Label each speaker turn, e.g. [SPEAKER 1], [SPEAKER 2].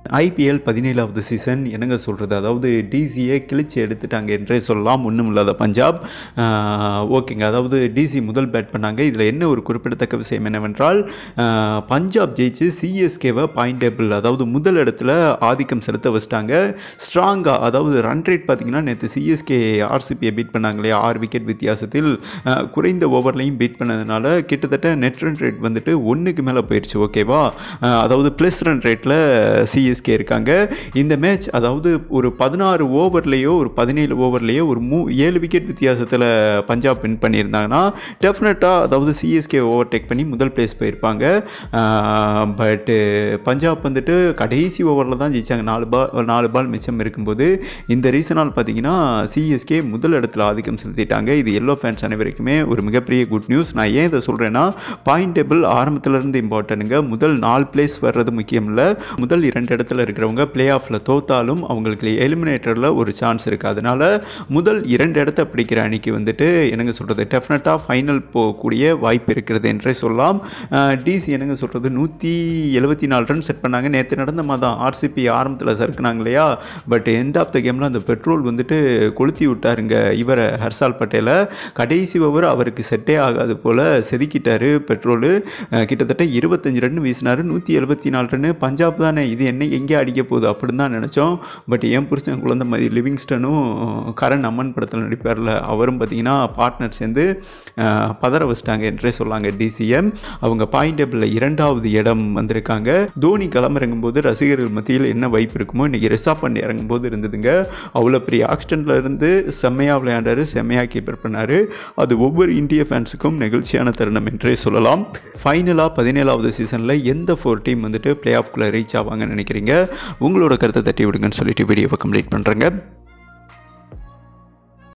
[SPEAKER 1] IPL 17வது season என்னங்க சொல்கிறது, அதாவது டிசியை கிழிச்சு எடுத்துட்டாங்க என்றே சொல்லலாம். ஒன்றும் இல்லாத பஞ்சாப். ஓகேங்க, அதாவது டிசி முதல் பேட் பண்ணாங்க. இதில் என்ன ஒரு குறிப்பிடத்தக்க விஷயம் என்னவென்றால், பஞ்சாப் ஜெயிச்சு சிஎஸ்கேவை பாயிண்ட் டேபிள், அதாவது முதல் இடத்துல ஆதிக்கம் செலுத்த வச்சிட்டாங்க ஸ்ட்ராங்காக. அதாவது ரன் ரேட் பார்த்தீங்கன்னா நேற்று சிஎஸ்கே ஆர்சிபியை பீட் பண்ணாங்க இல்லையா, 6 விக்கெட் வித்தியாசத்தில். குறைந்த ஓவர்லையும் பீட் பண்ணதுனால கிட்டத்தட்ட நெட் ரன் ரேட் வந்துட்டு 1க்கு மேலே போயிடுச்சு. ஓகேவா, அதாவது ப்ளஸ் ரன் ரேட்டில் சிஎஸ்கே இருக்காங்க. இந்த மேட்ச் அதாவது ஒரு 16 ஓவர்லேயோ ஒரு 17 ஓவர்லேயோ ஒரு 7 விக்கெட் வித்தியாசத்தில் பஞ்சாப் வின் பண்ணியிருந்தாங்கன்னா டெஃபினட்டாக அதாவது சிஎஸ்கே ஓவர்டேக் பண்ணி முதல் பிளேஸ் போயிருப்பாங்க. பட்டு பஞ்சாப் வந்துட்டு கடைசி ஓவரில் தான் ஜெயிச்சாங்க. 4 பால் மிச்சம் இருக்கும்போது. இந்த ரீசனால் பார்த்தீங்கன்னா சிஎஸ்கே முதல் இடத்துல ஆதிக்கம் செலுத்திட்டாங்க. இது எல்லோ ஃபேன்ஸ் அனைவருக்குமே ஒரு மிகப்பெரிய குட் நியூஸ். நான் ஏன் இதை சொல்கிறேன்னா, பாயிண்ட் டேபிள் ஆரம்பத்திலேருந்து இம்பார்ட்டனுங்க. முதல் 4 பிளேஸ் வர்றது முக்கியம் இல்லை. முதல் 2 இடத்துல இருக்கிறவங்க பிளே ஆஃபில் தோத்தாலும் அவங்களுக்கு எலிமினேட்டரில் ஒரு சான்ஸ் இருக்குது. அதனால் முதல் 2 இடத்த பிடிக்கிற அணிக்கு வந்துட்டு என்னங்க சொல்கிறது, டெஃபினட்டாக ஃபைனல் போகக்கூடிய வாய்ப்பு இருக்கிறது என்றே சொல்லலாம். டிசி என்னங்க சொல்கிறது 174 ரன் செட் பண்ணாங்க. நேற்று நடந்த மாதம் ஆர்சிபி ஆரம்பத்தில் சறுக்குனாங்க இல்லையா, பட் எண்ட் ஆஃப் த கேமில் அந்த பெட்ரோல் வந்துட்டு கொளுத்தி விட்டாருங்க இவரை, ஹர்ஷால் பட்டேலை. கடைசி ஓவர் அவருக்கு செட்டே ஆகாது போல் செதுக்கிட்டாரு பெட்ரோலு. கிட்டத்தட்ட 25 ரன் வீசினார். 174 ரன்னு. பஞ்சாப் தானே இது, என்ன எங்கே அடிக்க போகுது அப்படின்னு தான் நினச்சோம். பட் என் புருஷன் குழந்தை மாதிரி லிவிங்ஸ்டனும் கரண் அம்மன் படத்தில் நடிப்பார்ல, அவரும் பார்த்தீங்கன்னா பார்ட்னர் சேர்ந்து பதற வச்சிட்டாங்க என்றே சொல்லாங்க டிசிஎம். அவங்க பாயிண்ட் டேபிளில் 2வது இடம் வந்திருக்காங்க. தோனி களமிறங்கும் போது ரசிகர்கள் மத்தியில் என்ன வைப்பு இருக்குமோ இன்றைக்கி ரிஷப் பண்ட் இறங்கும் போது இருந்ததுங்க. அவ்வளோ பெரிய ஆக்சிடென்ட்ல இருந்து செம்மையாக விளையாண்டாரு, செம்மையாக கீப்பர் பண்ணார். அது ஒவ்வொரு இந்திய ஃபேன்ஸுக்கும் நெகிழ்ச்சியான தருணம் என்றே சொல்லலாம். ஃபைனலாக 17வது சீசனில் எந்த 4 டீம் வந்துட்டு பிளே ஆஃப்குள்ளே ரீச் ஆவாங்கன்னு நினைக்கிறீங்க? உங்களோட கருத்தை தட்டி விடுங்கன்னு சொல்லிட்டு வீடியோவை கம்ப்ளீட் பண்ணுறேங்க.